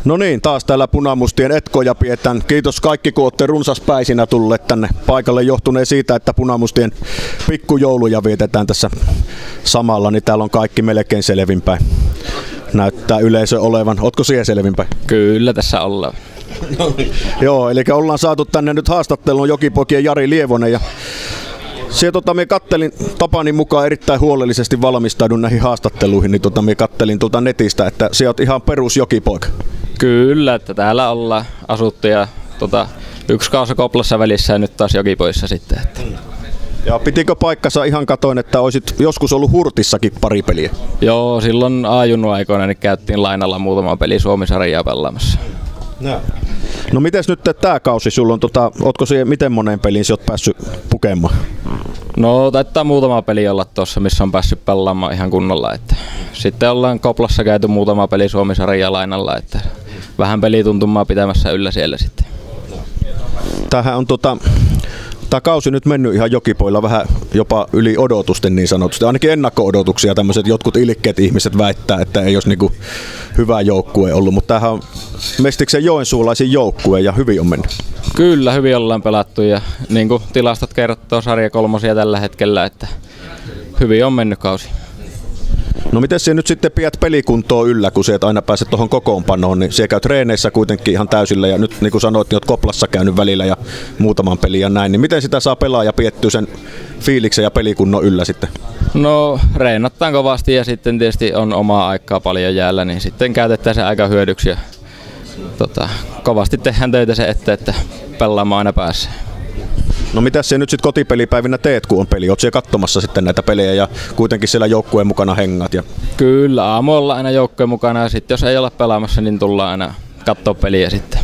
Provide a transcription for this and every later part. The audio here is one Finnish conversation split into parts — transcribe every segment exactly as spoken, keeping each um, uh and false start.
No niin, taas täällä punamustien etkoja pidetään. Kiitos kaikki, kun olette runsaspäisinä tulleet tänne paikalle johtuneen siitä, että punamustien pikkujouluja vietetään tässä samalla, niin täällä on kaikki melkein selvinpäin. Näyttää yleisö olevan. Ootko siihen selvinpäin? Kyllä, tässä ollaan. Joo, eli ollaan saatu tänne nyt haastatteluun Jokipoikien Jari Lievonen ja se, tota, minä kattelin tapani mukaan erittäin huolellisesti valmistaudun näihin haastatteluihin, niin tota, minä kattelin tuolta netistä, että sinä olet ihan perus jokipoika. Kyllä, että täällä ollaan asuttu ja tota, yksi kausi Koplassa välissä ja nyt taas Jokipoissa sitten. Että. Ja pitikö paikkansa, ihan katoin, että olisit joskus ollut Hurtissakin pari peliä? Joo, silloin A-junnu aikoina niin käyttiin lainalla muutama peli Suomi-sarjaa pelaamassa. No. No mites nyt tämä kausi sulla on, tota, ootko siihen, miten moneen peliin sä oot päässyt pukemaan? No taitaa muutama peli olla tuossa, missä on päässyt pelaamaan ihan kunnolla. Että. Sitten ollaan Koplassa käyty muutama peli Suomi-sarjaa lainalla, että vähän pelituntumaa pitämässä yllä siellä sitten. Tämähän on tota, tämä kausi nyt mennyt ihan Jokipoilla vähän jopa yli odotusten niin sanotusti. Ainakin ennakko-odotuksia tämmöiset jotkut ilkeät ihmiset väittää, että ei olisi niinku hyvä joukkue ollut, mutta tämähän on Mestiksen joensuulaisin joukkue ja hyvin on mennyt. Kyllä, hyvin ollaan pelattu ja niin kuin tilastot kertoo sarja kolmosia tällä hetkellä, että hyvin on mennyt kausi. No miten sinä nyt sitten pidät pelikuntoa yllä, kun sieltä aina pääset tuohon kokoonpanoon, niin siellä käy treeneissä kuitenkin ihan täysillä ja nyt niin kuin sanoit, niin olet Koplassa käynyt välillä ja muutaman pelin ja näin, niin miten sitä saa pelaa ja piettyä sen fiiliksen ja pelikunnon yllä sitten? No reenataan kovasti ja sitten tietysti on omaa aikaa paljon jäällä, niin sitten käytetään se aika hyödyksi ja tota, kovasti tehdään töitä se eteen, että pelaamaan aina päässä. No mitäs se nyt sitten kotipelipäivinä teet, kun on peli? Oot siellä katsomassa sitten näitä pelejä ja kuitenkin siellä joukkueen mukana hengat? Ja... Kyllä, aamu ollaan aina joukkueen mukana ja sitten jos ei olla pelaamassa, niin tullaan aina katsoa peliä sitten.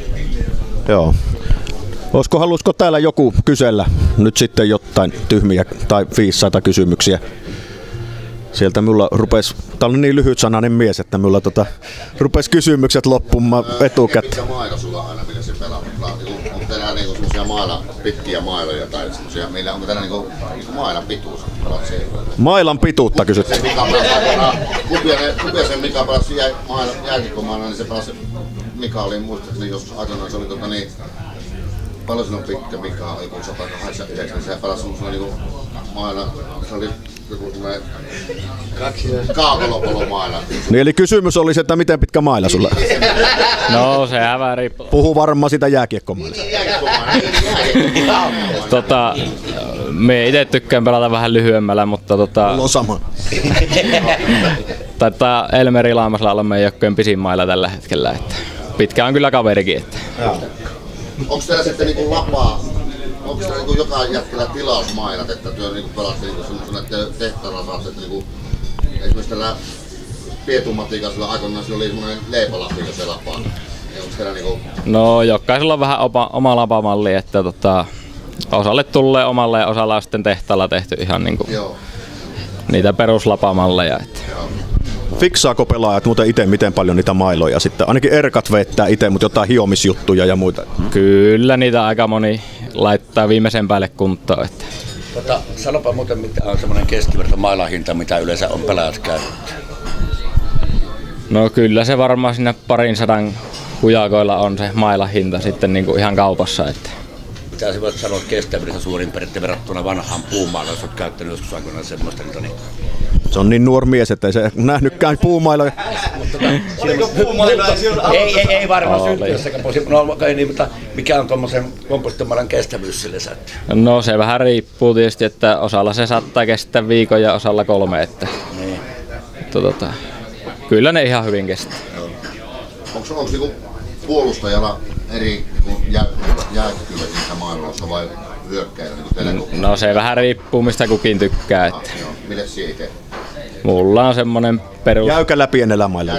Joo. Olisiko, haluaisiko täällä joku kysellä nyt sitten jotain tyhmiä tai viisaita kysymyksiä? Sieltä minulla rupesi, tää on niin lyhyt sanainen mies, että minulla tota, rupesi kysymykset loppumaan etukäteen. Mikä maila sulla aina, millä se pelaa? Onko teillä niinku semmosia maila, pitkiä mailoja tai semmosia, millä onko teillä niinku, niinku mailan pituus? Mailan pituutta kysyt. Se Mika pelasi, Kupiasen Mika pelasi jää, jääkikkomailla, niin se pelasi, Mika oli muistaakseni joskus aikanaan, se oli tota niin, paljon sinun pitkä Mika, oli kun sata kahdeksankymmentäyhdeksän, niin se pelasi semmoisella niinku mailla, se oli joku semmoinen kaakolopolomailla. Niin eli kysymys olisi, että miten pitkä maila sulla? No se vähän riippuu. Puhu varmaan sitä jääkiekkomailasta. tota, me itse tykkään pelata vähän lyhyemmällä, mutta tota... Mulla on sama. Taitaa Elmer Ilaamasla olla meidän joukkueen pisin maila tällä hetkellä. Että pitkä on kyllä kaverikin. Että. Onko teillä sitten niinku lapaa? Onko teillä niinku joka jätkellä tilausmailat, että työ niinku pelaatte niinku semmoisena, että tehtävällä saatte, että niinku esimerkiksi tällä Pietumatikasella aikoinaan oli semmoinen leipälappi, jos se lapaa. Onko teillä niinku... No jokaisella on vähän oma, oma lapamalli, että tota, osalle tulee omalle ja osalla on sitten tehtaalla tehty ihan niinku niitä peruslapamalleja. Että. Fiksaako pelaajat muuten itse miten paljon niitä mailoja sitten? Ainakin erkat vettää itse, mutta jotain hiomisjuttuja ja muita. Kyllä niitä aika moni laittaa viimeisen päälle kuntoon. Että. Tota, sanopa muuten, mitä on semmoinen keskiverto mailahinta, mitä yleensä on pelaajat käytetty. No kyllä se varmaan siinä parin sadan hujakoilla on se mailahinta sitten niinku ihan kaupassa. Että. Mitä sä voit sanoa kestävyydestä suurin periaatteessa verrattuna vanhaan puumailaan, jos olet käyttänyt joskus aikoinaan semmoista? Niin... Se on niin nuori mies, ettei se nähnytkään puumailoja. Oliko puumailoja silloin? Ei, ei, ei varmaan syntyessäkään. No, niin, mutta mikä on tuommoisen kompostimailan kestävyys sille sätty? No se vähän riippuu tietysti, että osalla se saattaa kestää viikon ja osalla kolme. Että. Niin. Tota, kyllä ne ihan hyvin kestää. Onko onko niinku puolustajalla eri jääkkyvät niissä maailmassa vai hyökkäillä? Niin no se vähän riippuu mistä kukin tykkää. Että. Ah, joo. Mites siihen itse? Mulla on semmonen perus... Jäykällä pienellä mailla.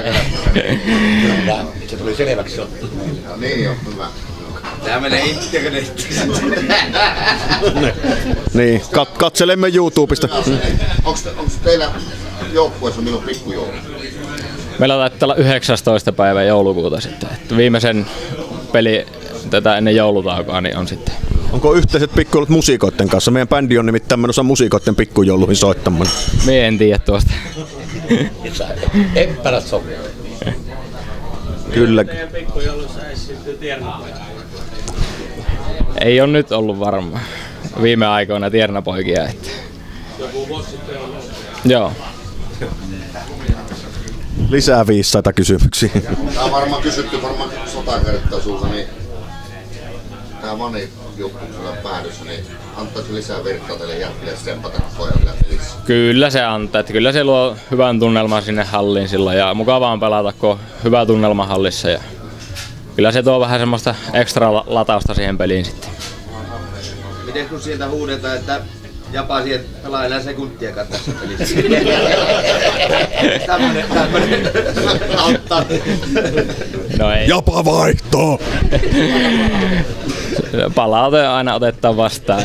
Se tuli selväksi jo. No niin jo, hyvä. Tää menee internettiin. Niin, kat- katselemme YouTubesta. Onko teillä joukkueessa milloin pikkujoulu? Meillä taitaa olla yhdeksästoista päivä joulukuuta sitten. Että viimeisen peli tätä ennen joulutaukoa niin on sitten. Onko yhteiset pikkujoulut musiikoiden kanssa? Meidän bändi on nimittäin menossa musiikoiden pikkujouluihin soittamaan. Mie en tiedä tuosta. Eppälä sopii. Kyllä. Ei ole nyt ollut varmaan viime aikoina tiernapoikia. Että. Joku vuosi sitten on ollut. Joo. Lisää viisisataa kysymyksiä. Tää on varmaan kysytty varmaan sata kertaa sulta, niin tää Vani juttu sulla päädyssä, niin antaisi lisää virtaa teille jätkille tsempata pojille pelissä? Kyllä se antaa, että kyllä se luo hyvän tunnelman sinne halliin silloin ja mukavaa on pelata, kun on hyvä tunnelma hallissa ja kyllä se tuo vähän semmoista ekstra latausta siihen peliin sitten. Miten kun sieltä huudetaan, että Japa siihen pelaa enää sekuntiakaan tässä pelissä? Tämmönen, tämmönen auttaa. No ei. Japa vaihtoo! Palaute aina otetaan vastaan.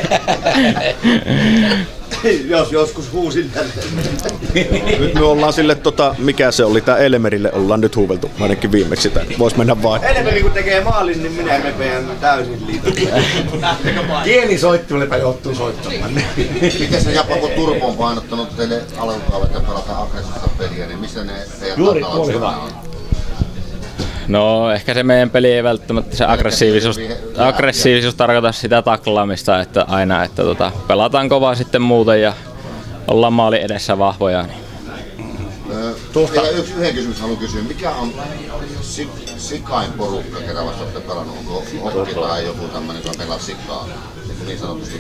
Jos joskus huusin tänne. Nyt me ollaan sille, tota, mikä se oli, tää Elmerille ollaan nyt huuveltu, ainakin viimeksi tän. Vois mennä vaan. Elmeri kun tekee maalin, niin minä repeän täysin liiton. Kielisoittimelle joutuu soittamaan. Miten se Japa, kun Turpo on painottanut teille alkukaudet ja pelataan aggressiivista peliä, niin missä ne teidän takalaukset on? No ehkä se meidän peli ei välttämättä se aggressiivisuus, aggressiivisuus tarkoita sitä taklaamista, että aina että tota, pelataan kovaa sitten muuten ja ollaan maali edessä vahvoja. Niin. Tuosta. Vielä yksi, yhden kysymyksen haluan kysyä. Mikä on si, sikain porukka, ketä vasta olette pelannut? Onko Okki tai joku tämmöinen, joka pelaa sikaa? Niin sanotusti.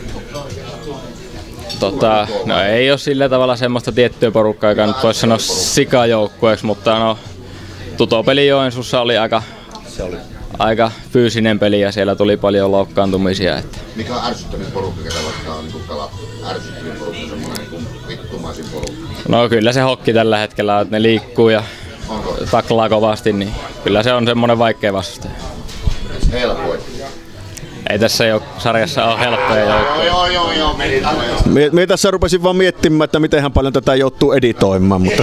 Tota, no ei ole sillä tavalla semmoista tiettyä porukkaa, joka nyt voisi sanoa sikajoukkueeksi, mutta no Tutopeli Joensuussa oli aika, se oli aika fyysinen peli ja siellä tuli paljon loukkaantumisia. Että. Mikä on ärsyttävin porukka, ketä vastaan on niin pelattu? Ärsyttävin porukka, semmoinen niin vittumaisin porukka? No kyllä se hokki tällä hetkellä, että ne liikkuu ja Onko? taklaa kovasti, niin kyllä se on semmoinen vaikea vastustaja. Helpoin. Ei tässä jo sarjassa ole helppoja joukkoja. Joo, joo, joo, meni Mie, mie tässä rupesin vaan miettimään, että mitenhän paljon tätä joutuu editoimaan, mutta...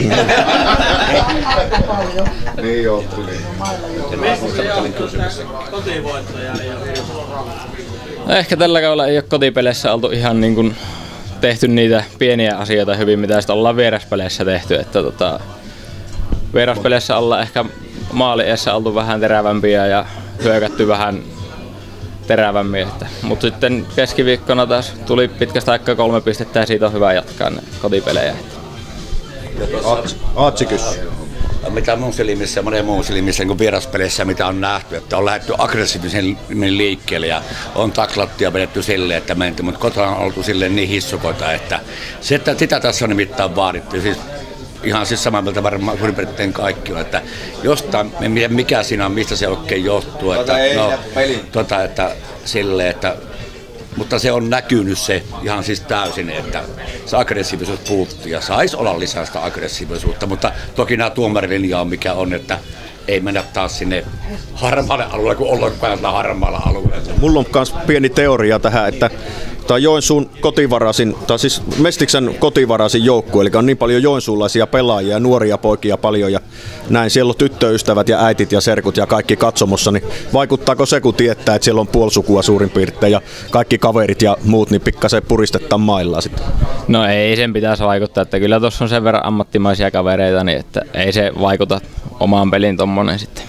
niin joutuu, niin. Se Messi on kotivoittaja. No ehkä tällä kaudella ei ole kotipeleissä oltu ihan niin kuin tehty niitä pieniä asioita hyvin, mitä sitten ollaan vieraspeleissä tehty. Että tota, vieraspeleissä ollaan ehkä maaliessa oltu vähän terävämpiä ja hyökätty vähän terävämmin. Mutta sitten keskiviikkona taas tuli pitkästä aikaa kolme pistettä ja siitä on hyvä jatkaa ne kotipelejä. Aatsi kysyy. Mitä mun silmissä ja monen muun silmissä niin vieraspeleissä, mitä on nähty, että on lähdetty aggressiivisen liikkeelle ja on taklattu ja vedetty silleen, että menty, mutta kotona on oltu silleen niin hissukota, että sitä, sitä tässä on nimittäin vaadittu. Siis ihan siis samaa mieltä varmaan suurin piirtein kaikki on, että jostain, mikä siinä on, mistä se oikein johtuu, että, no, tota, että silleen, että mutta se on näkynyt se ihan siis täysin, että se aggressiivisuus puuttuu ja saisi olla lisää sitä aggressiivisuutta, mutta toki nämä tuomarilinja on mikä on, että ei mennä taas sinne harmaalle alueelle, kun ollaan päällä harmaalla alueella. Mulla on myös pieni teoria tähän, että tämä Joensuun kotivarasin, tai siis Mestiksen kotivarasin joukkue, eli on niin paljon joensuulaisia pelaajia ja nuoria poikia paljon ja näin, siellä on tyttöystävät ja äitit ja serkut ja kaikki katsomossa, niin vaikuttaako se, kun tietää, että siellä on puolisukua suurin piirtein ja kaikki kaverit ja muut, niin pikkasen puristetaan maillaan sitten? No ei sen pitäisi vaikuttaa, että kyllä tuossa on sen verran ammattimaisia kavereita, niin että ei se vaikuta omaan peliin tommonen sitten.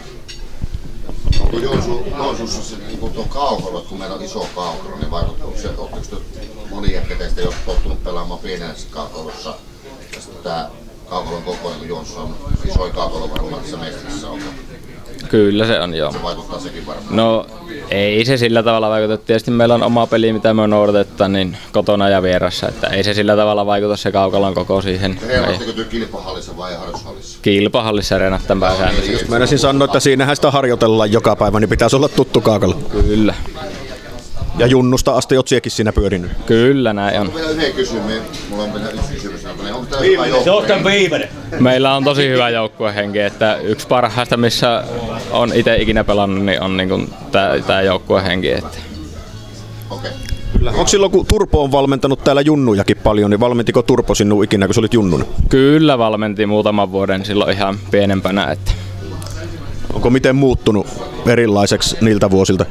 Onko Joensu, Joensuussa se niin tuon kaukolo, kun meillä on iso kaukolo, niin vaikuttaa se, oletteko moni ehkä teistä ei ole tottunut pelaamaan pienessä kaukolossa? Ja sitten tämä kaukolon kokoinen, kun Joensuussa on isoin kaukolo varmaan tässä Mestiksessä on. Kyllä se on, joo. Se vaikuttaa sekin varmaan. No ei se sillä tavalla vaikuta. Tietysti meillä on oma peli, mitä me noudatetaan niin kotona ja vieressä. Että ei se sillä tavalla vaikuta se kaukalon koko siihen. Reenatteko työ kilpahallissa vai harjoitushallissa? Kilpahallissa reenataan pääsäännöllisesti. Mä ensin sanoa, että siinähän sitä harjoitellaan joka päivä, niin pitäisi olla tuttu kaukalo. Kyllä. Ja junnusta asti oot siekin siinä pyörinyt. Kyllä näin on. Onko vielä yhden kysymys? Mulla on vielä yksi kysymys. Onko tämä hyvä joukkue? Se on tämän viimeinen. Meillä on tosi hyvä joukkuehenki, että yksi parhaista, missä on itse ikinä pelannut, niin on niin tämä joukkuehenki. Että. Okei. Okay. Onko silloin, kun Turpo on valmentanut täällä junnujakin paljon, niin valmentiko Turpo sinun ikinä, kun sä olit junnuna? Kyllä valmenti muutaman vuoden silloin ihan pienempänä. Että. Onko miten muuttunut erilaiseksi niiltä vuosilta?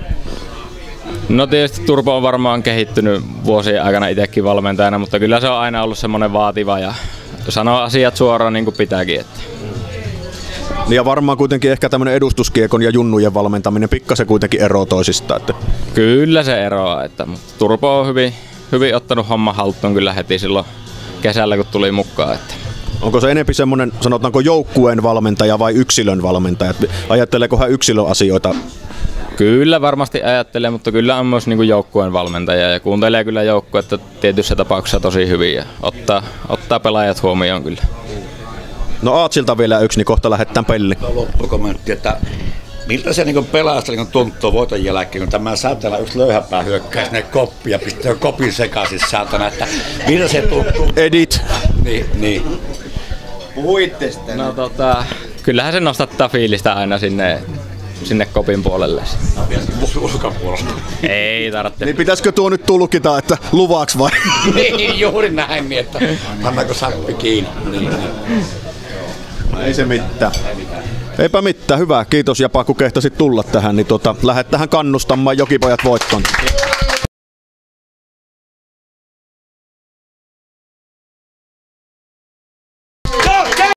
No tietysti Turpo on varmaan kehittynyt vuosien aikana itsekin valmentajana, mutta kyllä se on aina ollut semmoinen vaativa ja sanoo asiat suoraan niin kuin pitääkin. Että. Niin ja varmaan kuitenkin ehkä tämmöinen edustuskiekon ja junnujen valmentaminen pikkasen kuitenkin ero toisista. Että... Kyllä se eroaa, että Turpo on hyvin, hyvin ottanut homma haltuun kyllä heti silloin kesällä kun tuli mukaan. Että. Onko se enempi semmoinen, sanotaanko joukkueen valmentaja vai yksilön valmentaja? Ajatteleeko hän yksilön asioita? Kyllä varmasti ajattelee, mutta kyllä on myös niinku joukkueen valmentaja ja kuuntelee kyllä joukkuetta tietyissä tapauksissa tosi hyvin ja ottaa, ottaa pelaajat huomioon kyllä. No Aatsilta vielä yksi, niin kohta lähdetään peliin. Loppukommentti, että miltä se niin pelaajasta niin tuntuu voiton jälkeen, kun tämä saatana yksi löyhäpää hyökkää sinne koppia ja pistää kopin sekaisin saatana, että miltä se tuntuu? Edit. Niin, niin. Puhu itsestä. No tota, kyllähän se nostattaa fiilistä aina sinne, sinne kopin puolelle. Ulkopuolella. Ei tarvitse. Niin pitäisikö tuo nyt tulkita, että luvaaks vai? Niin, juuri näin, niin että pannaanko sappi kiinni. Niin, niin. Ei se mitään. Eipä mitään, hyvä. Kiitos Japa, kun kehtasit tulla tähän, niin tota, lähdet tähän kannustamaan Jokipojat voittoon.